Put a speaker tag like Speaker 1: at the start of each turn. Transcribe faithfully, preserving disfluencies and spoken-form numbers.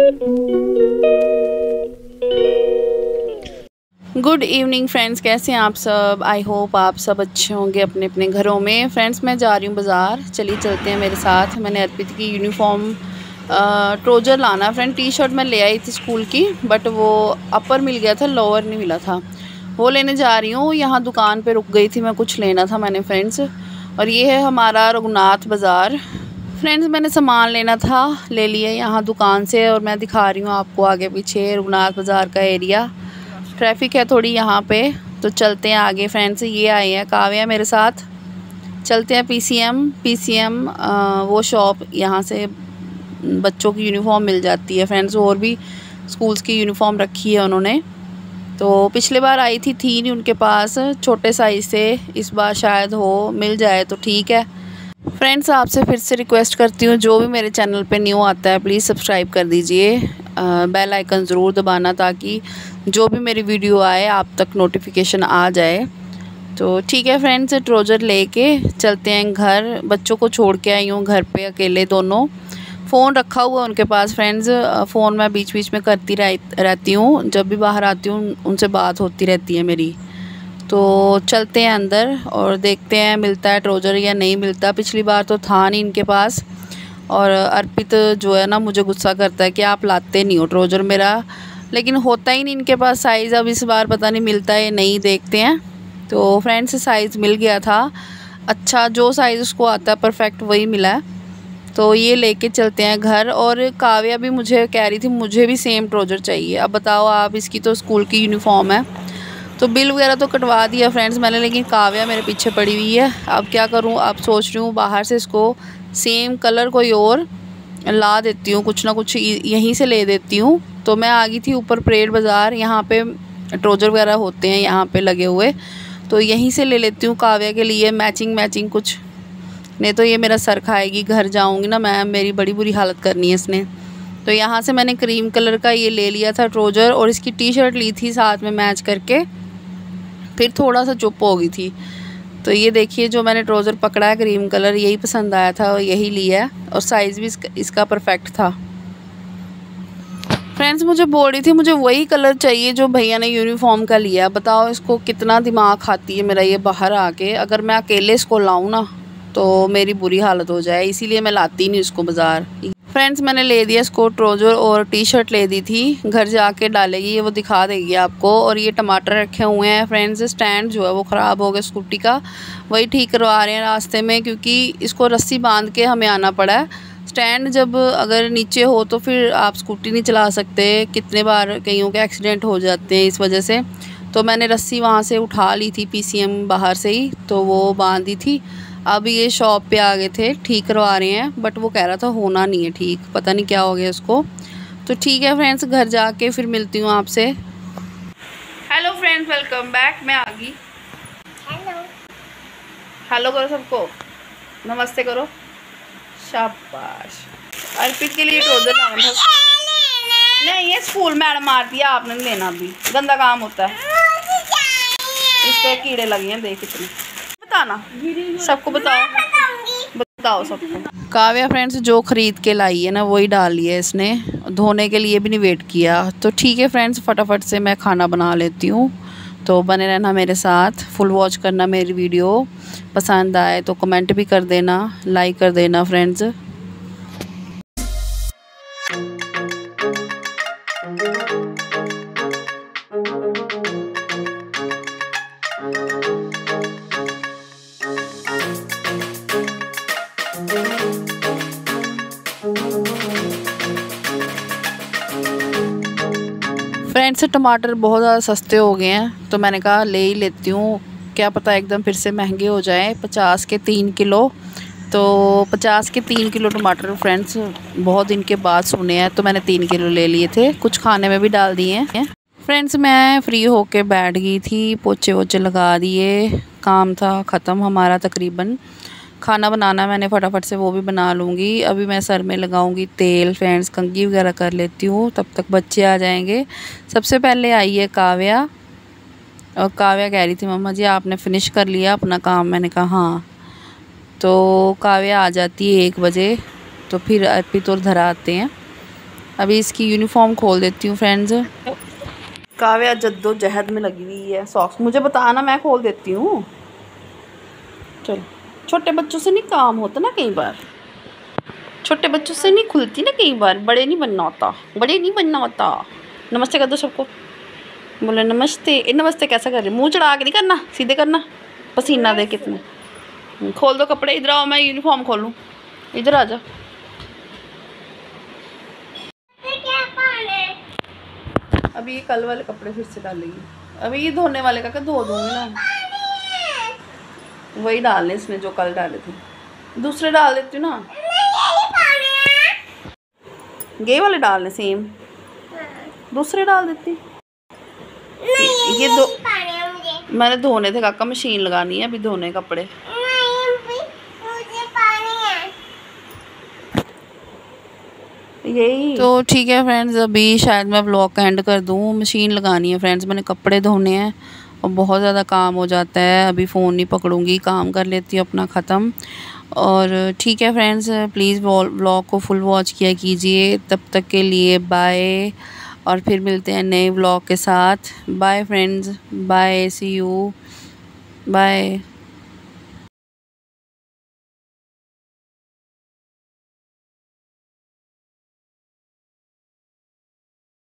Speaker 1: Good evening friends, कैसे हैं आप सब। आई होप आप सब अच्छे होंगे अपने अपने घरों में। फ्रेंड्स मैं जा रही हूँ बाज़ार, चलिए चलते हैं मेरे साथ। मैंने अर्पित की यूनिफॉर्म ट्रोज़र लाना। फ्रेंड टी शर्ट मैं ले आई थी स्कूल की, बट वो अपर मिल गया था, लोअर नहीं मिला था। वो लेने जा रही हूँ। यहाँ दुकान पे रुक गई थी मैं, कुछ लेना था मैंने फ्रेंड्स। और ये है हमारा रघुनाथ बाज़ार। फ्रेंड्स मैंने सामान लेना था, ले लिया यहाँ दुकान से। और मैं दिखा रही हूँ आपको आगे पीछे रघुनाथ बाज़ार का एरिया। ट्रैफिक है थोड़ी यहाँ पे, तो चलते हैं आगे फ्रेंड्स। ये आए हैं काव्या मेरे साथ, चलते हैं पीसीएम। पीसीएम वो शॉप, यहाँ से बच्चों की यूनिफॉर्म मिल जाती है फ्रेंड्स। और भी स्कूल्स की यूनिफॉर्म रखी है उन्होंने। तो पिछले बार आई थी थी नहीं उनके पास छोटे साइज़ से, इस बार शायद हो मिल जाए तो ठीक है। फ्रेंड्स आपसे फिर से रिक्वेस्ट करती हूँ, जो भी मेरे चैनल पे न्यू आता है प्लीज़ सब्सक्राइब कर दीजिए, बेल आइकन ज़रूर दबाना, ताकि जो भी मेरी वीडियो आए आप तक नोटिफिकेशन आ जाए। तो ठीक है फ्रेंड्स, ट्रोज़र लेके चलते हैं घर। बच्चों को छोड़ के आई हूँ घर पे अकेले दोनों। फ़ोन रखा हुआ उनके पास फ्रेंड्स। फ़ोन मैं बीच बीच में करती रहती हूँ, जब भी बाहर आती हूँ उनसे बात होती रहती है मेरी। तो चलते हैं अंदर और देखते हैं मिलता है ट्रोज़र या नहीं मिलता। पिछली बार तो था नहीं इनके पास। और अर्पित जो है ना मुझे गुस्सा करता है कि आप लाते नहीं हो ट्रोज़र मेरा, लेकिन होता ही नहीं इनके पास साइज़। अब इस बार पता नहीं मिलता है नहीं, देखते हैं। तो फ्रेंड्स साइज़ मिल गया था, अच्छा जो साइज़ उसको आता है परफेक्ट वही मिला है। तो ये लेके चलते हैं घर। और काव्या भी मुझे कह रही थी मुझे भी सेम ट्रोज़र चाहिए। अब बताओ आप, इसकी तो स्कूल की यूनिफॉर्म है। तो बिल वगैरह तो कटवा दिया फ्रेंड्स मैंने, लेकिन काव्या मेरे पीछे पड़ी हुई है। अब क्या करूं, अब सोच रही हूँ बाहर से इसको सेम कलर कोई और ला देती हूँ, कुछ ना कुछ यहीं से ले देती हूँ। तो मैं आ गई थी ऊपर परेड बाज़ार, यहाँ पे ट्रोज़र वगैरह होते हैं यहाँ पे लगे हुए, तो यहीं से ले लेती हूँ काव्या के लिए मैचिंग मैचिंग कुछ। नहीं तो ये मेरा सर खाएगी, घर जाऊँगी ना मैं, मेरी बड़ी बुरी हालत करनी है इसने। तो यहाँ से मैंने क्रीम कलर का ये ले लिया था ट्रोज़र, और इसकी टी शर्ट ली थी साथ में मैच करके। फिर थोड़ा सा चुप हो गई थी। तो ये देखिए जो मैंने ट्रोज़र पकड़ा है क्रीम कलर, यही पसंद आया था और यही लिया है। और साइज़ भी इसका, इसका परफेक्ट था। फ्रेंड्स मुझे बोल रही थी मुझे वही कलर चाहिए जो भैया ने यूनिफॉर्म का लिया। बताओ इसको कितना दिमाग खाती है मेरा ये बाहर आके। अगर मैं अकेले इसको लाऊं ना तो मेरी बुरी हालत हो जाए, इसीलिए मैं लाती नहीं इसको बाज़ार। फ्रेंड्स मैंने ले दिया इसको ट्रोज़र और टी शर्ट ले दी थी, घर जाके डालेगी ये, वो दिखा देगी आपको। और ये टमाटर रखे हुए हैं फ्रेंड्स, स्टैंड जो है वो ख़राब हो गया स्कूटी का, वही ठीक करवा रहे हैं रास्ते में, क्योंकि इसको रस्सी बांध के हमें आना पड़ा है। स्टैंड जब अगर नीचे हो तो फिर आप स्कूटी नहीं चला सकते, कितने बार कईयों के एक्सीडेंट हो जाते हैं इस वजह से। तो मैंने रस्सी वहाँ से उठा ली थी पीसीएम बाहर से ही, तो वो बांधी थी। अब ये शॉप पे आ गए थे, ठीक करवा रहे हैं, बट वो कह रहा था होना नहीं है ठीक, पता नहीं क्या हो गया उसको। तो ठीक है फ्रेंड्स, घर जाके फिर मिलती हूँ आपसे। Hello friends, welcome back. मैं आ गई। हेलो हेलो करो सबको, नमस्ते करो, शाबाश। अर्पित के लिए ट्रोज़र लाना था। नहीं ये स्कूल मैडम मारती है, आपने नहीं लेना, अभी गंदा काम होता है। इस पर कीड़े लगे हैं देख इतने। बताना सबको, बताओ बताओ सबको। काव्या फ्रेंड्स जो ख़रीद के लाई है ना वही डाल लिया है इसने, धोने के लिए भी नहीं वेट किया। तो ठीक है फ्रेंड्स, फटाफट से मैं खाना बना लेती हूँ। तो बने रहना मेरे साथ, फुल वॉच करना मेरी वीडियो। पसंद आए तो कमेंट भी कर देना, लाइक कर देना फ्रेंड्स। फ्रेंड्स टमाटर बहुत ज़्यादा सस्ते हो गए हैं, तो मैंने कहा ले ही लेती हूँ, क्या पता एकदम फिर से महंगे हो जाए। पचास के तीन किलो, तो पचास के तीन किलो टमाटर फ्रेंड्स बहुत दिन के बाद सुने हैं, तो मैंने तीन किलो ले लिए थे, कुछ खाने में भी डाल दिए हैं। फ्रेंड्स मैं फ्री होके बैठ गई थी, पोछे वोछे लगा दिए, काम था ख़त्म हमारा तकरीबन। खाना बनाना मैंने फटाफट से वो भी बना लूँगी। अभी मैं सर में लगाऊंगी तेल फ्रेंड्स, कंघी वगैरह कर लेती हूँ, तब तक बच्चे आ जाएंगे। सबसे पहले आई है काव्या, और काव्या कह रही थी मम्मा जी आपने फ़िनिश कर लिया अपना काम। मैंने कहा हाँ। तो काव्या आ जाती है एक बजे, तो फिर अर्पित और धरा आते हैं। अभी इसकी यूनिफॉर्म खोल देती हूँ फ्रेंड्स। काव्या जद्दोजहद में लगी हुई है। सॉक्स मुझे बताना, मैं खोल देती हूँ। चलो, छोटे बच्चों से नहीं काम होता ना, कई बार छोटे बच्चों से नहीं खुलती ना, कई बार बड़े नहीं बनना होता, बड़े नहीं बनना होता। नमस्ते कर दो सबको, बोले नमस्ते। ए, नमस्ते कैसा कर रहे, मुंह चढ़ा के नहीं करना, सीधे करना, पसीना दे कितने। खोल दो कपड़े, इधर आओ, मैं यूनिफॉर्म खोलूँ, इधर आ जा। अभी ये कल वाले कपड़े फिर से डालेगी। अभी ये धोने वाले का धो दूँगी ना, वही डालने इसने जो कल डाले थे, दूसरे डाल देती हूँ ना। ये वाले डालने सेम, दूसरे डाल देती। नहीं, ये दो मैंने धोने थे काका, मशीन लगानी है अभी धोने कपड़े। यही तो ठीक है फ्रेंड्स, अभी शायद मैं व्लॉग का एंड कर दूँ। मशीन लगानी है फ्रेंड्स, मैंने कपड़े धोने हैं और बहुत ज़्यादा काम हो जाता है। अभी फ़ोन नहीं पकड़ूंगी, काम कर लेती हूँ अपना ख़त्म। और ठीक है फ्रेंड्स, प्लीज़ व्लॉग को फुल वॉच किया कीजिए। तब तक के लिए बाय, और फिर मिलते हैं नए व्लॉग के साथ। Bye friends, bye, see you, bye.